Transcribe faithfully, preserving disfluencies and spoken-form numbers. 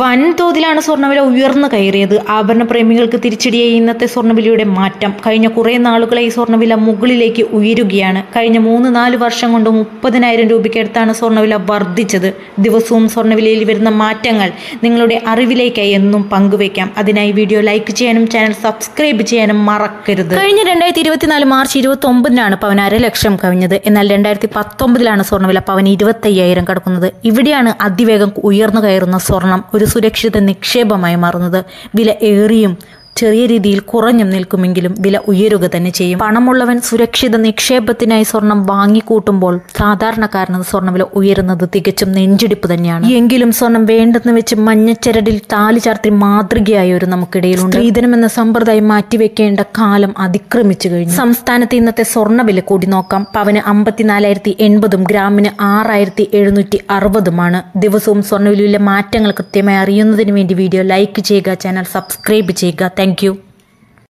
വൻതോതിലാണ് സ്വർണ്ണവില ഉയർന്നു കയറിയത്. ആഭരണ പ്രേമികൾക്ക് തിരിച്ചടിയായി ഇന്നത്തെ സ്വർണ്ണവിലയുടെ മാറ്റം. കഴിഞ്ഞ കുറേ നാളുകളായി സ്വർണ്ണവില മുകളിലേക്ക് ഉയരുകയാണ്. കഴിഞ്ഞ മൂന്ന് നാല് വർഷം കൊണ്ട് മുപ്പതിനായിരം രൂപയ്ക്കടുത്താണ് സ്വർണ്ണവില വർദ്ധിച്ചത്. ദിവസവും സ്വർണ്ണവിലയിൽ വരുന്ന മാറ്റങ്ങൾ നിങ്ങളുടെ അറിവിലേക്കായി എന്നും പങ്കുവയ്ക്കാം. അതിനായി വീഡിയോ ലൈക്ക് ചെയ്യാനും ചാനൽ സബ്സ്ക്രൈബ് ചെയ്യാനും മറക്കരുത്. കഴിഞ്ഞ രണ്ടായിരത്തി ഇരുപത്തിനാല് മാർച്ച് ഇരുപത്തി ഒമ്പതിനാണ് പവൻ അര ലക്ഷം കവിഞ്ഞത്. എന്നാൽ രണ്ടായിരത്തി പത്തൊമ്പതിലാണ് സ്വർണ്ണവില പവന് ഇരുപത്തി അയ്യായിരം കടക്കുന്നത്. ഇവിടെയാണ് അതിവേഗം ഉയർന്നു കയറുന്ന സ്വർണം ഒരു സുരക്ഷിത നിക്ഷേപമായി മാറുന്നത്. വില ഏറിയും ചെറിയ രീതിയിൽ കുറഞ്ഞും നിൽക്കുമെങ്കിലും വില ഉയരുക തന്നെ ചെയ്യും. പണമുള്ളവൻ സുരക്ഷിത നിക്ഷേപത്തിനായി സ്വർണം വാങ്ങിക്കൂട്ടുമ്പോൾ സാധാരണക്കാരന് സ്വർണ്ണവില ഉയരുന്നത് തികച്ചും നെഞ്ചിടിപ്പ് തന്നെയാണ്. എങ്കിലും സ്വർണം വേണ്ടെന്ന് വെച്ച് മഞ്ഞച്ചരടിൽ താലി ചാർത്തി മാതൃകയായ ഒരു നമുക്കിടയിലുണ്ട്. സ്ത്രീധനം എന്ന സമ്പ്രദായം മാറ്റിവെക്കേണ്ട കാലം അതിക്രമിച്ചു കഴിഞ്ഞു. സംസ്ഥാനത്ത് ഇന്നത്തെ സ്വർണ്ണവില കൂടി നോക്കാം. പവന് അമ്പത്തിനാലായിരത്തി എൺപതും ഗ്രാമിന് ആറായിരത്തി എഴുന്നൂറ്റി അറുപതുമാണ്. ദിവസവും സ്വർണ്ണവിലയിലെ മാറ്റങ്ങൾ കൃത്യമായി അറിയുന്നതിന് വേണ്ടി വീഡിയോ ലൈക്ക് ചെയ്യുക, ചാനൽ സബ്സ്ക്രൈബ് ചെയ്യുക. Thank you.